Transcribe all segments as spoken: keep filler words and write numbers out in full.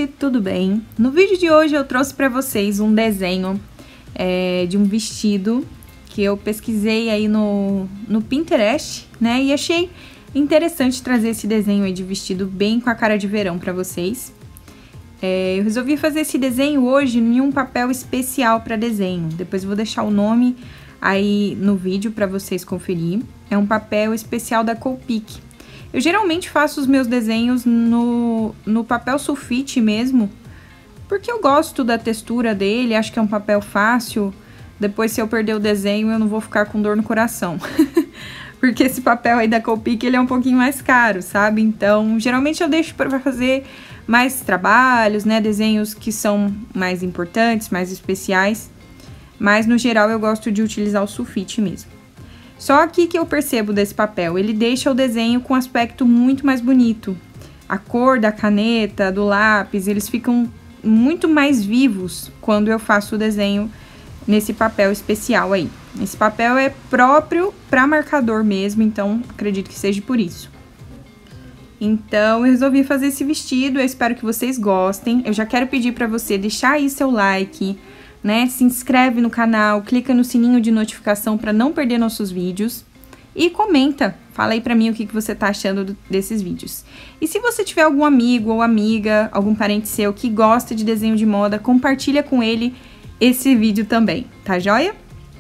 gente, tudo bem? No vídeo de hoje eu trouxe para vocês um desenho é, de um vestido que eu pesquisei aí no, no Pinterest, né? E achei interessante trazer esse desenho aí de vestido bem com a cara de verão para vocês. É, eu resolvi fazer esse desenho hoje em um papel especial para desenho. Depois eu vou deixar o nome aí no vídeo para vocês conferir. É um papel especial da Copic. Eu geralmente faço os meus desenhos no, no papel sulfite mesmo, porque eu gosto da textura dele, acho que é um papel fácil. Depois, se eu perder o desenho, eu não vou ficar com dor no coração. Porque esse papel aí da Copic, ele é um pouquinho mais caro, sabe? Então, geralmente eu deixo para fazer mais trabalhos, né? Desenhos que são mais importantes, mais especiais. Mas, no geral, eu gosto de utilizar o sulfite mesmo. Só aqui que eu percebo desse papel, ele deixa o desenho com um aspecto muito mais bonito. A cor da caneta, do lápis, eles ficam muito mais vivos quando eu faço o desenho nesse papel especial aí. Esse papel é próprio para marcador mesmo, então acredito que seja por isso. Então eu resolvi fazer esse vestido, eu espero que vocês gostem. Eu já quero pedir para você deixar aí seu like, né? Se inscreve no canal, clica no sininho de notificação para não perder nossos vídeos e comenta, fala aí pra mim o que, que você tá achando do, desses vídeos. E se você tiver algum amigo ou amiga, algum parente seu que gosta de desenho de moda, compartilha com ele esse vídeo também, tá joia?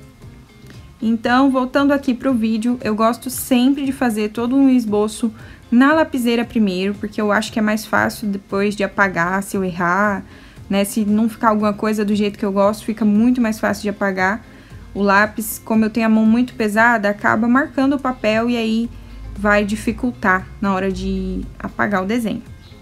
Então, voltando aqui pro vídeo, eu gosto sempre de fazer todo um esboço na lapiseira primeiro, porque eu acho que é mais fácil depois de apagar se eu errar, né? Se não ficar alguma coisa do jeito que eu gosto, fica muito mais fácil de apagar. O lápis, como eu tenho a mão muito pesada, acaba marcando o papel e aí vai dificultar na hora de apagar o desenho.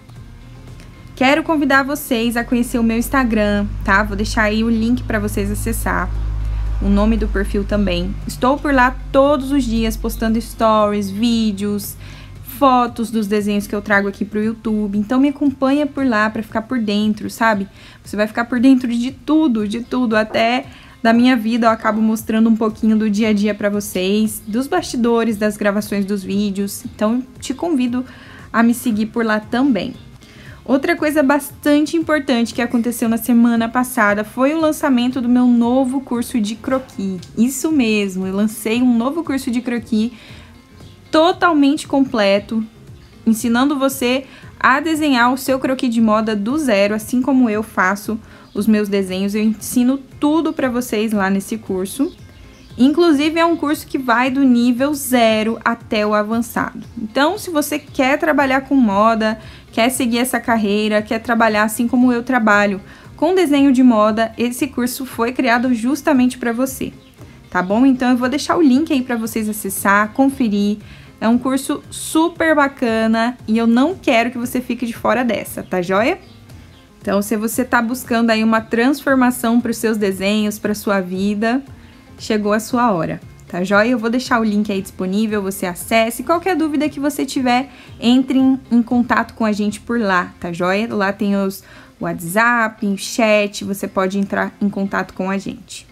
Quero convidar vocês a conhecer o meu Instagram, tá? Vou deixar aí o link para vocês acessar, o nome do perfil também. Estou por lá todos os dias postando stories, vídeos, fotos dos desenhos que eu trago aqui pro YouTube, então me acompanha por lá para ficar por dentro, sabe? Você vai ficar por dentro de tudo, de tudo, até da minha vida eu acabo mostrando um pouquinho do dia a dia para vocês, dos bastidores, das gravações dos vídeos, então te convido a me seguir por lá também. Outra coisa bastante importante que aconteceu na semana passada foi o lançamento do meu novo curso de croquis. Isso mesmo, eu lancei um novo curso de croquis totalmente completo, ensinando você a desenhar o seu croquis de moda do zero, assim como eu faço os meus desenhos. Eu ensino tudo para vocês lá nesse curso. Inclusive, é um curso que vai do nível zero até o avançado. Então, se você quer trabalhar com moda, quer seguir essa carreira, quer trabalhar assim como eu trabalho, com desenho de moda, esse curso foi criado justamente para você, tá bom? Então, eu vou deixar o link aí para vocês acessar, conferir. É um curso super bacana e eu não quero que você fique de fora dessa, tá joia? Então, se você tá buscando aí uma transformação para os seus desenhos, para sua vida, chegou a sua hora, tá joia? Eu vou deixar o link aí disponível, você acesse. Qualquer dúvida que você tiver, entre em, em contato com a gente por lá, tá joia? Lá tem os WhatsApp, o chat, você pode entrar em contato com a gente.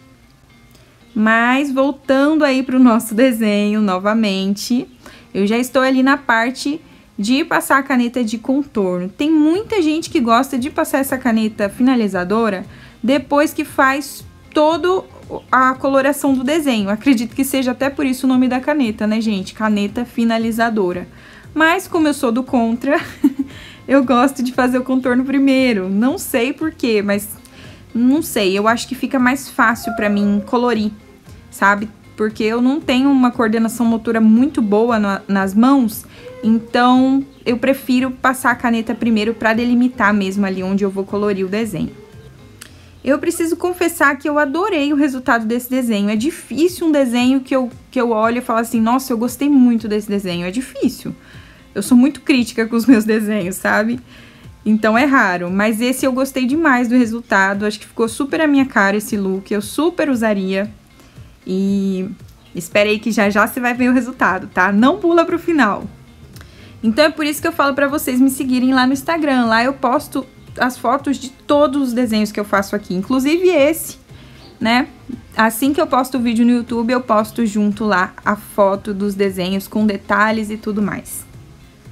Mas, voltando aí para o nosso desenho novamente, eu já estou ali na parte de passar a caneta de contorno. Tem muita gente que gosta de passar essa caneta finalizadora depois que faz toda a coloração do desenho. Acredito que seja até por isso o nome da caneta, né, gente? Caneta finalizadora. Mas, como eu sou do contra, eu gosto de fazer o contorno primeiro. Não sei porquê, mas não sei. Eu acho que fica mais fácil pra mim colorir, sabe? Porque eu não tenho uma coordenação motora muito boa na, nas mãos, então eu prefiro passar a caneta primeiro para delimitar mesmo ali onde eu vou colorir o desenho. Eu preciso confessar que eu adorei o resultado desse desenho. É difícil um desenho que eu, que eu olho e falo assim, nossa, eu gostei muito desse desenho. É difícil. Eu sou muito crítica com os meus desenhos, sabe? Então é raro, mas esse eu gostei demais do resultado. Acho que ficou super a minha cara esse look, eu super usaria. E espere aí que já já você vai ver o resultado, tá? Não pula pro final. Então é por isso que eu falo pra vocês me seguirem lá no Instagram. Lá eu posto as fotos de todos os desenhos que eu faço aqui, inclusive esse, né? Assim que eu posto o vídeo no YouTube, eu posto junto lá a foto dos desenhos com detalhes e tudo mais.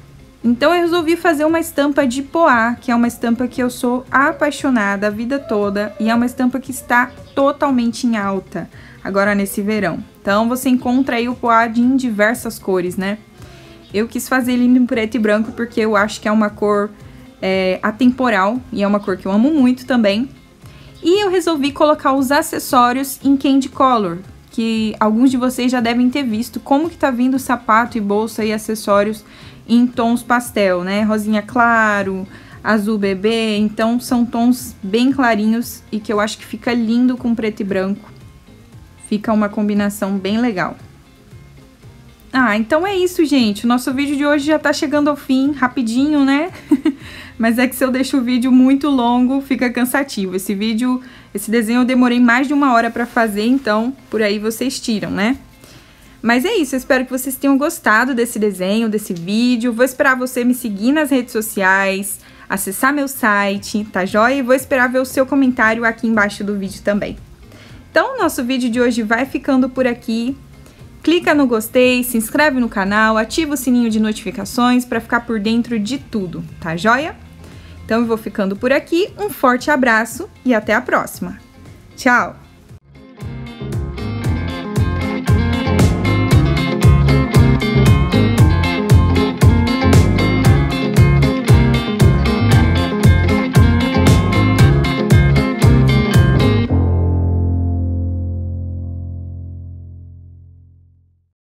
Então eu resolvi fazer uma estampa de poá, que é uma estampa que eu sou apaixonada a vida toda e é uma estampa que está totalmente em alta agora nesse verão. Então você encontra aí o poá em diversas cores, né? Eu quis fazer ele em preto e branco porque eu acho que é uma cor é, atemporal e é uma cor que eu amo muito também. E eu resolvi colocar os acessórios em candy color, que alguns de vocês já devem ter visto como que tá vindo sapato e bolsa e acessórios em tons pastel, né? Rosinha claro, azul bebê, então são tons bem clarinhos e que eu acho que fica lindo com preto e branco. Fica uma combinação bem legal. Ah, então é isso, gente. O nosso vídeo de hoje já tá chegando ao fim, rapidinho, né? Mas é que se eu deixo o vídeo muito longo, fica cansativo. Esse vídeo, esse desenho eu demorei mais de uma hora pra fazer, então por aí vocês tiram, né? Mas é isso, eu espero que vocês tenham gostado desse desenho, desse vídeo. Vou esperar você me seguir nas redes sociais, acessar meu site, tá joia? E vou esperar ver o seu comentário aqui embaixo do vídeo também. Então, o nosso vídeo de hoje vai ficando por aqui. Clica no gostei, se inscreve no canal, ativa o sininho de notificações para ficar por dentro de tudo, tá joia? Então eu vou ficando por aqui, um forte abraço e até a próxima. Tchau!